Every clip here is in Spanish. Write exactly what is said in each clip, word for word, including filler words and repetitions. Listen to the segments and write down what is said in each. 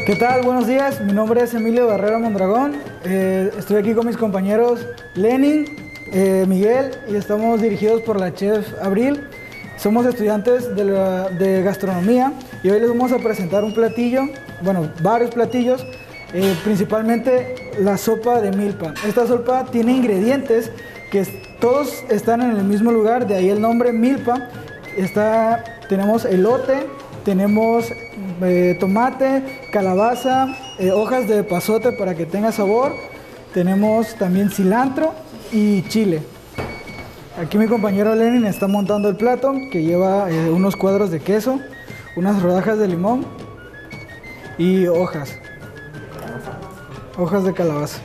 ¿Qué tal? Buenos días, mi nombre es Emilio Barrera Mondragón, eh, estoy aquí con mis compañeros Lenin, eh, Miguel y estamos dirigidos por la chef Abril. Somos estudiantes de, la, de gastronomía y hoy les vamos a presentar un platillo, bueno, varios platillos, eh, principalmente la sopa de milpa. Esta sopa tiene ingredientes que todos están en el mismo lugar, de ahí el nombre milpa. Está, tenemos elote, tenemos eh, tomate, calabaza, eh, hojas de epazote para que tenga sabor, tenemos también cilantro y chile. Aquí mi compañero Lenin está montando el plato que lleva eh, unos cuadros de queso, unas rodajas de limón y hojas, hojas de calabaza.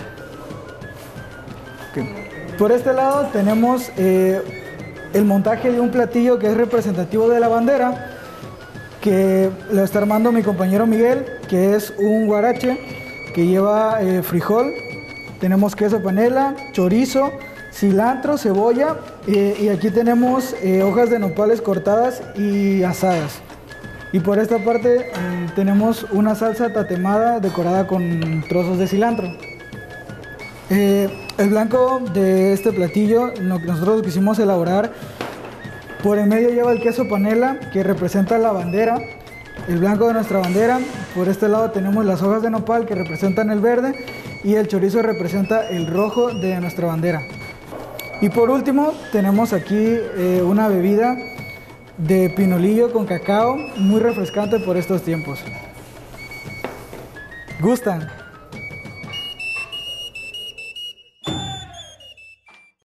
Okay. Por este lado tenemos eh, el montaje de un platillo que es representativo de la bandera, que lo está armando mi compañero Miguel, que es un guarache que lleva eh, frijol, tenemos queso panela, chorizo, cilantro, cebolla eh, y aquí tenemos eh, hojas de nopales cortadas y asadas. Y por esta parte eh, tenemos una salsa tatemada decorada con trozos de cilantro. Eh, el blanco de este platillo, lo que nosotros quisimos elaborar, por el medio lleva el queso panela, que representa la bandera, el blanco de nuestra bandera. Por este lado tenemos las hojas de nopal, que representan el verde, y el chorizo representa el rojo de nuestra bandera. Y por último tenemos aquí eh, una bebida de pinolillo con cacao, muy refrescante por estos tiempos. ¿Gustan?